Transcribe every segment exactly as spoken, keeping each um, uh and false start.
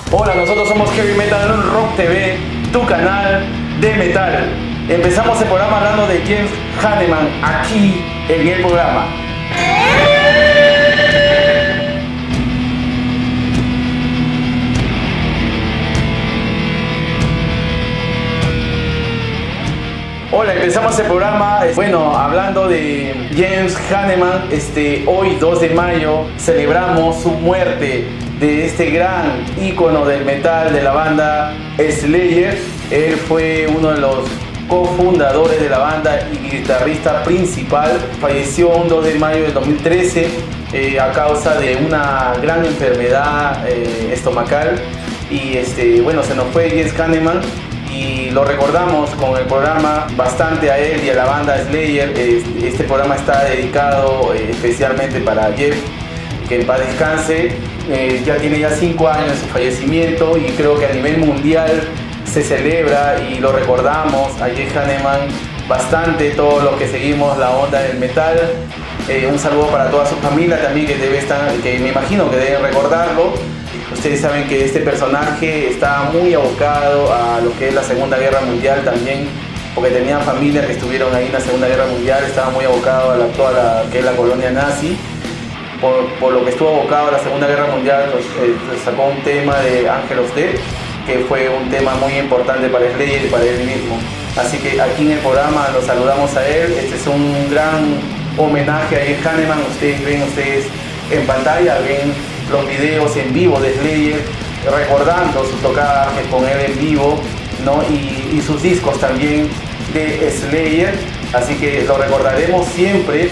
Hola, nosotros somos Heavy Metal Rock T V, tu canal de metal. Empezamos el programa hablando de James Hanneman aquí en el programa. Hola, empezamos el programa, bueno, hablando de James Hanneman. Este, hoy dos de mayo celebramos su muerte, de este gran ícono del metal de la banda Slayer. Él fue uno de los cofundadores de la banda y guitarrista principal. Falleció un dos de mayo del dos mil trece eh, a causa de una gran enfermedad eh, estomacal. Y este, bueno, se nos fue James Hanneman y lo recordamos con el programa bastante a él y a la banda Slayer. Este programa está dedicado eh, especialmente para Jeff, que en paz descanse. Eh, ya tiene ya cinco años de su fallecimiento y creo que a nivel mundial se celebra y lo recordamos a Jeff Hanneman bastante, todos los que seguimos la onda del metal. Eh, un saludo para toda su familia también, que debe estar, que me imagino que deben recordarlo. Ustedes saben que este personaje está muy abocado a lo que es la Segunda Guerra Mundial también, porque tenían familias que estuvieron ahí en la Segunda Guerra Mundial. Estaba muy abocado a la, toda la que es la colonia nazi. Por, por lo que estuvo abocado a la Segunda Guerra Mundial, pues, eh, sacó un tema de Angel of Death, que fue un tema muy importante para Slayer y para él mismo. Así que aquí en el programa lo saludamos a él. Este es un gran homenaje a Jeff Hanneman. Ustedes ven ustedes en pantalla, ven los videos en vivo de Slayer, recordando su tocada con él en vivo, ¿no? y, y sus discos también de Slayer. Así que lo recordaremos siempre.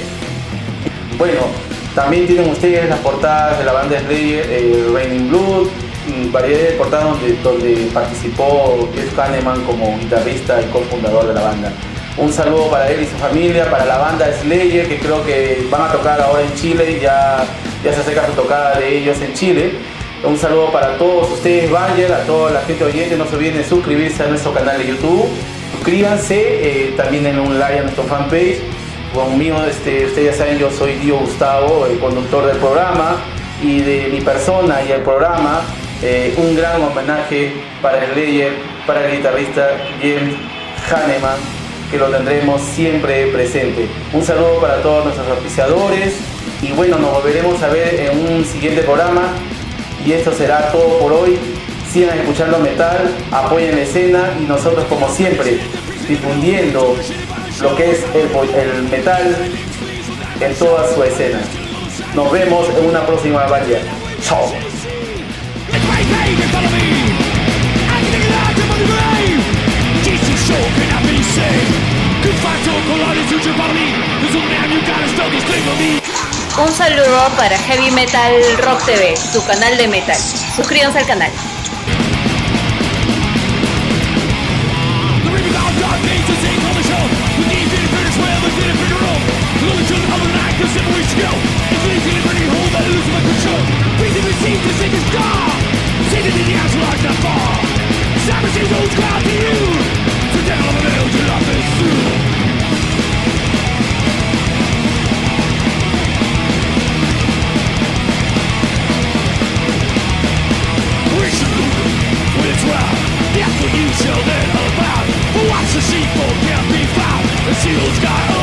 Bueno, también tienen ustedes las portadas de la banda Slayer, eh, Raining Blood, variedad de portadas donde, donde participó Jeff Hanneman como guitarrista y cofundador de la banda. Un saludo para él y su familia, para la banda Slayer, que creo que van a tocar ahora en Chile, ya, ya se acerca su tocada de ellos en Chile. Un saludo para todos ustedes, Banger, a toda la gente oyente. No se olviden de suscribirse a nuestro canal de YouTube. Suscríbanse, eh, también en un like a nuestro fanpage. Conmigo, este, ustedes ya saben, yo soy Dio Gustavo, el conductor del programa, y de mi persona y el programa, eh, un gran homenaje para Slayer, para el guitarrista James Hanneman, que lo tendremos siempre presente. Un saludo para todos nuestros auspiciadores y bueno, nos volveremos a ver en un siguiente programa y esto será todo por hoy. Sigan escuchando metal, apoyen la escena y nosotros, como siempre, difundiendo lo que es el, el metal en toda su escena. Nos vemos en una próxima valla. Chao. Un saludo para Heavy Metal Rock T V, tu canal de metal. Suscríbanse al canal. Watch the sheep can't be found. The seal's got